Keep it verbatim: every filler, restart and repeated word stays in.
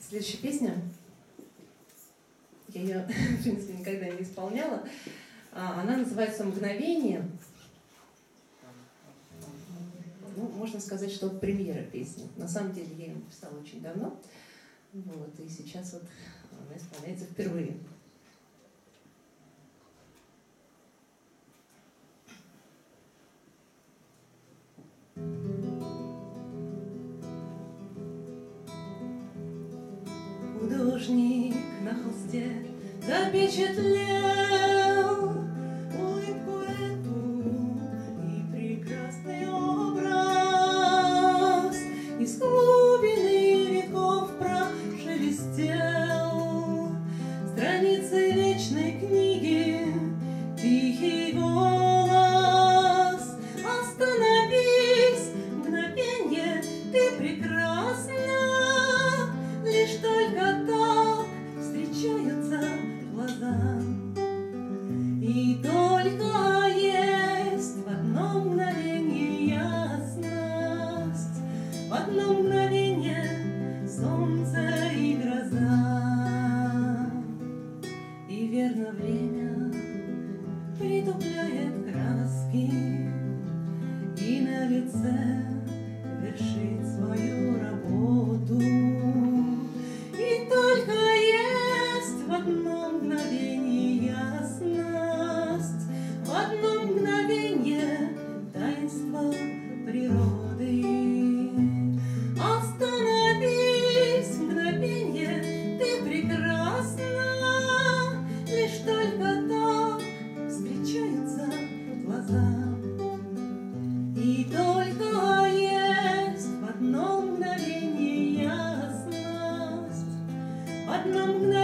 Следующая песня, я ее, в принципе, никогда не исполняла, она называется «Мгновение». Ну, можно сказать, что это премьера песни. На самом деле я ее написала очень давно, вот, и сейчас вот она исполняется впервые. Художник на холсте запечатлел улыбку эту и прекрасный образ из глубины веков прошелестел страницы вечной книги тихий голос. Остановись, мгновенье, ты прекрасна, лишь только так встречаются глаза. И только есть в одно мгновение ясность, в одно мгновение солнце и гроза. И верно время притупляет краски, и на лице вершит свою работу. И только есть в одно мгновение ясность, в одно мгновение таинство природы. Остановись, мгновенье, ты прекрасна, лишь только так встречаются глаза. И только есть в одно мгновение ясность, в одно мгновение